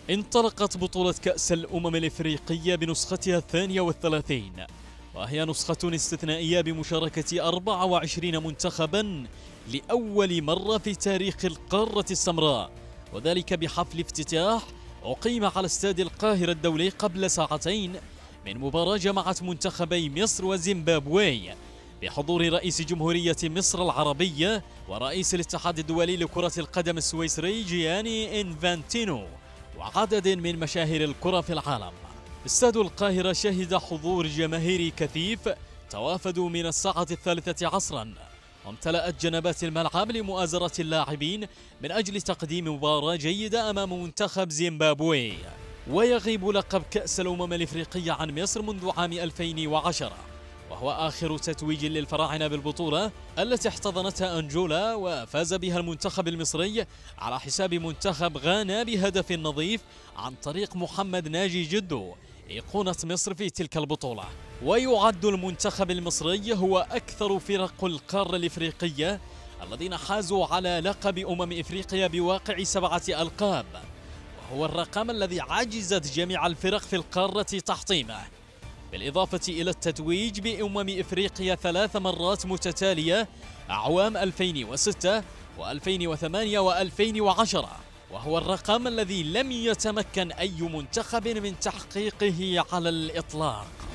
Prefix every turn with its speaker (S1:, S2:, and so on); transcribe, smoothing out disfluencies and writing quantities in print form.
S1: انطلقت بطولة كأس الأمم الإفريقية بنسختها 32، وهي نسخة استثنائية بمشاركة 24 منتخبا لأول مرة في تاريخ القارة السمراء، وذلك بحفل افتتاح أقيم على استاد القاهرة الدولي قبل ساعتين من مباراة جمعت منتخبي مصر وزيمبابوي بحضور رئيس جمهورية مصر العربية ورئيس الاتحاد الدولي لكرة القدم السويسري جياني إنفانتينو وعدد من مشاهير الكرة في العالم. استاد القاهرة شهد حضور جماهيري كثيف توافدوا من الساعة 13 عصرا، وامتلأت جنبات الملعب لمؤازرة اللاعبين من أجل تقديم مباراة جيدة أمام منتخب زيمبابوي. ويغيب لقب كأس الأمم الإفريقية عن مصر منذ عام 2010، وهو آخر تتويج للفراعنة بالبطولة التي احتضنتها أنجولا وفاز بها المنتخب المصري على حساب منتخب غانا بهدف نظيف عن طريق محمد ناجي جدو أيقونة مصر في تلك البطولة. ويعد المنتخب المصري هو أكثر فرق القارة الإفريقية الذين حازوا على لقب إفريقيا بواقع 7 ألقاب، وهو الرقم الذي عجزت جميع الفرق في القارة تحطيمه، بالإضافة إلى التتويج إفريقيا 3 مرات متتالية أعوام 2006 و2008 و2010، وهو الرقم الذي لم يتمكن أي منتخب من تحقيقه على الإطلاق.